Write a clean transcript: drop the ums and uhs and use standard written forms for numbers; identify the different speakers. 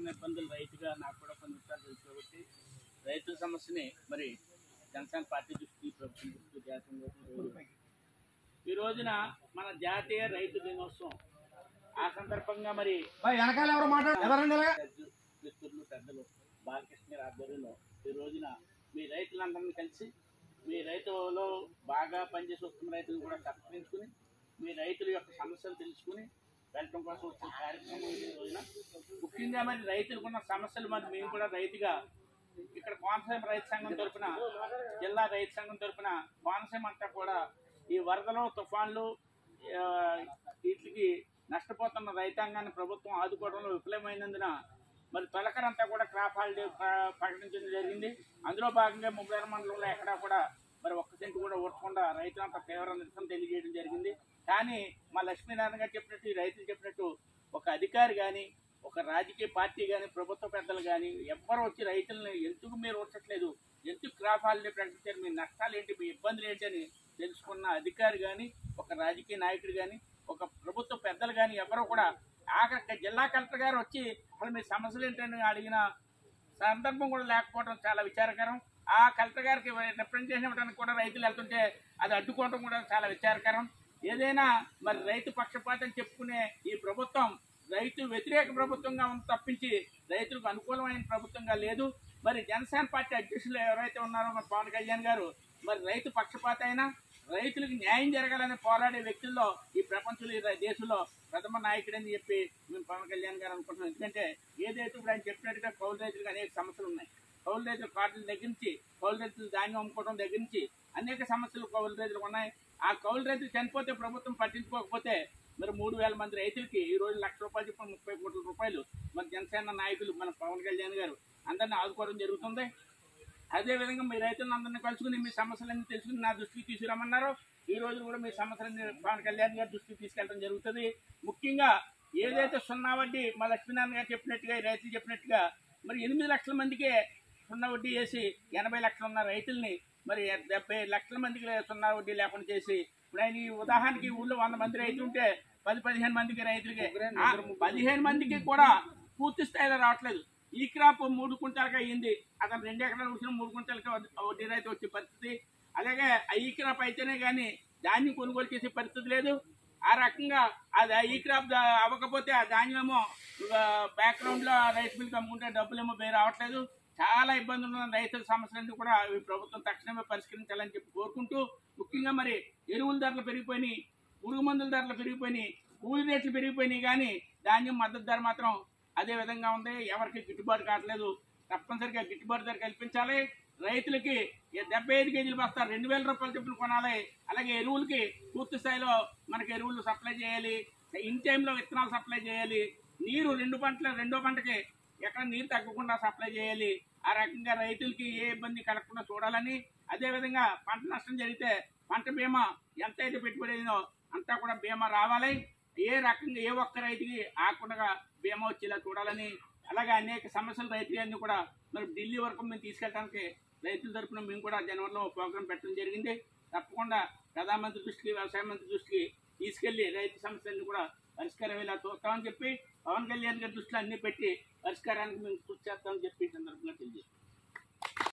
Speaker 1: పడుతున్న ఇబ్బందులు రైతుగా నాకు కూడా కొన్ని విషయాలు తెలుసు కాబట్టి రైతుల సమస్యని మరి జనసేన పార్టీ దృష్టి ప్రభుత్వం దృష్టి జాతీయ ఈ రోజున మన జాతీయ రైతు దినోత్సవం ఆ సందర్భంగా మరి మిత్రులు పెద్దలు బాలకృష్ణ గారి ఆధ్వర్యంలో ఈ రోజున మీ రైతులందరినీ కలిసి మీ రైతులో బాగా పనిచేసి వస్తున్న రైతులు కూడా సత్కరించుకుని మీ రైతుల యొక్క సమస్యలు తెలుసుకుని వెళ్ళటం కోసం వచ్చిన కార్యక్రమం ఈ రోజున ముఖ్యంగా మరి రైతులకున్న సమస్యలు మరి మేము కూడా రైతుగా ఇక్కడ కోనసీమ రైతు సంఘం తరఫున జిల్లా రైతు సంఘం తరఫున కోనసీమ అంతా కూడా ఈ వరదలు తుఫాన్లు వీటికి నష్టపోతున్న రైతాంగాన్ని ప్రభుత్వం ఆదుకోవడంలో విఫలమైనందున మరి తొలకరంతా కూడా క్రాప్ హాలిడే ప్రకటించడం జరిగింది. అందులో భాగంగా ముగ్గురు మండలంలో ఎక్కడా కూడా మరి ఒక్క సెంటు కూడా ఓడకుండా రైతులంతా తీవ్ర నిరసన తెలియజేయడం జరిగింది. కానీ మా లక్ష్మీనారాయణ గారు చెప్పినట్టు ఈ రైతులు చెప్పినట్టు ఒక అధికారి కానీ ఒక రాజకీయ పార్టీ కానీ ప్రభుత్వ పెద్దలు కానీ ఎవ్వరు వచ్చి రైతులను ఎందుకు మీరు వచ్చట్లేదు, ఎందుకు క్రాప్ హాలిడే ప్రకటించారు, మీ నష్టాలు ఏంటి, మీ ఇబ్బందులు ఏంటి అని తెలుసుకున్న అధికారి కానీ ఒక రాజకీయ నాయకుడు కానీ ఒక ప్రభుత్వ పెద్దలు కానీ ఎవరో కూడా ఆఖరి జిల్లా కలెక్టర్ గారు వచ్చి అసలు మీ సమస్యలు ఏంటని అడిగిన సందర్భం కూడా లేకపోవడం చాలా విచారకరం. ఆ కలెక్టర్ గారికి రిప్రజెంటేషన్ ఇవ్వడానికి కూడా రైతులు వెళ్తుంటే అది అడ్డుకోవడం కూడా చాలా విచారకరం. ఏదైనా మరి రైతు పక్షపాతం చెప్పుకునే ఈ ప్రభుత్వం రైతు వ్యతిరేక ప్రభుత్వంగా ఉంది తప్పించి రైతులకు అనుకూలమైన ప్రభుత్వంగా లేదు. మరి జనసేన పార్టీ అధ్యక్షులు ఎవరైతే ఉన్నారో మరి పవన్ కళ్యాణ్ గారు మరి రైతు పక్షపాత అయినా రైతులకు న్యాయం జరగాలని పోరాడే వ్యక్తుల్లో ఈ ప్రపంచంలో ఈ దేశంలో ప్రథమ నాయకుడని చెప్పి మేము పవన్ కళ్యాణ్ గారు అనుకుంటున్నాం. ఎందుకంటే ఏదైతే ఇప్పుడు ఆయన చెప్పినట్టుగా కౌలు రైతులకు అనేక సమస్యలు ఉన్నాయి. కౌలు రైతుల కార్డుల దగ్గర నుంచి కౌలు రైతులు ధాన్యం అమ్ముకోవడం దగ్గర నుంచి అనేక సమస్యలు కౌలు రైతులకు ఉన్నాయి. ఆ కౌలు రైతులు చనిపోతే ప్రభుత్వం పట్టించుకోకపోతే మరి 3,000 మంది రైతులకి ఈ రోజు ₹1,00,000 చెప్పిన 30 కోట్ల రూపాయలు మరి జనసేన నాయకులు మన పవన్ కళ్యాణ్ గారు అందరినీ ఆదుకోవడం జరుగుతుంది. అదేవిధంగా మీ రైతులందరినీ కలుసుకుని మీ సమస్యలన్నీ తెలుసుకుని నా దృష్టికి తీసుకురమ్మన్నారు. ఈ రోజు కూడా మీ సమస్యలన్నీ పవన్ కళ్యాణ్ గారి దృష్టికి తీసుకెళ్ళడం జరుగుతుంది. ముఖ్యంగా ఏదైతే సున్నా వడ్డీ మా లక్ష్మీనారాయణ గారు చెప్పినట్టుగా రైతులు చెప్పినట్టుగా మరి 8 లక్షల మందికే సున్నా వడ్డీ వేసి 80 లక్షలు ఉన్న రైతుల్ని మరి 70 లక్షల మందికి సున్నా వడ్డీ లేకుండా చేసి ఇప్పుడు ఆయన ఈ ఉదాహరణకి ఊళ్ళో 100 మంది రైతులు ఉంటే 10-15 మందికి రైతులకి 15 మందికి కూడా పూర్తి స్థాయిలో రావట్లేదు. ఈ క్రాప్ 3 క్వింటాలకి అయ్యింది, అతను 2 ఎకరాలు వచ్చిన 3 క్వింటాలకి వడ్డీ రైతు వచ్చే పరిస్థితి. అలాగే ఈ క్రాప్ అయితేనే కానీ ధాన్యం కొనుగోలు చేసే పరిస్థితి లేదు. ఆ రకంగా అది ఈ క్రాప్ అవ్వకపోతే ఆ ధాన్యం ఏమో బ్యాక్గ్రౌండ్లో రైస్ మిల్కి అమ్ముకుంటే డబ్బులేమో వేరే రావట్లేదు. చాలా ఇబ్బందులు ఉన్న రైతుల సమస్యలన్నీ కూడా ఈ ప్రభుత్వం తక్షణమే పరిష్కరించాలని చెప్పి కోరుకుంటూ ముఖ్యంగా మరి ఎరువుల ధరలు పెరిగిపోయినాయి, పురుగు మందుల ధరలు పెరిగిపోయినాయి, కూలి రేట్లు పెరిగిపోయినాయి, కానీ ధాన్యం మద్దతు ధర మాత్రం అదే విధంగా ఉంది. ఎవరికి గిట్టుబాటు కావట్లేదు. తప్పనిసరిగా గిట్టుబాటు ధర కల్పించాలి. రైతులకి 75 కేజీలు బస్తా ₹2,000 చొప్పున కొనాలి. అలాగే ఎరువులకి పూర్తి స్థాయిలో మనకి ఎరువులు సప్లై చేయాలి. ఇన్ టైంలో విత్తనాలు సప్లై చేయాలి. నీరు రెండో పంటకి ఎక్కడ నీరు తగ్గకుండా సప్లై చేయాలి. ఆ రకంగా రైతులకి ఏ ఇబ్బంది కలగకుండా చూడాలని, అదేవిధంగా పంట నష్టం జరిగితే పంట బీమా ఎంతైతే పెట్టుబడి అయిందో అంతా కూడా బీమా రావాలి. ఏ రకంగా ఏ ఒక్క రైతుకి ఆకుండా బీమా వచ్చేలా చూడాలని, అలాగే అనేక సమస్యలు రైతులన్నీ కూడా మరి ఢిల్లీ వరకు మేము తీసుకెళ్ళడానికి రైతుల తరఫున మేము కూడా జనవరిలో ప్రోగ్రాం పెట్టడం జరిగింది. తప్పకుండా ప్రధానమంత్రి దృష్టికి వ్యవసాయ మంత్రి దృష్టికి తీసుకెళ్లి రైతు సమస్యలన్నీ కూడా పరిష్కారం ఇలా చూస్తామని చెప్పి పవన్ కళ్యాణ్ గారి దృష్టిలో అన్ని పెట్టి పరిష్కారానికి మేము కృషి చేస్తామని చెప్పి ఈ సందర్భంగా తెలియజేస్తాం.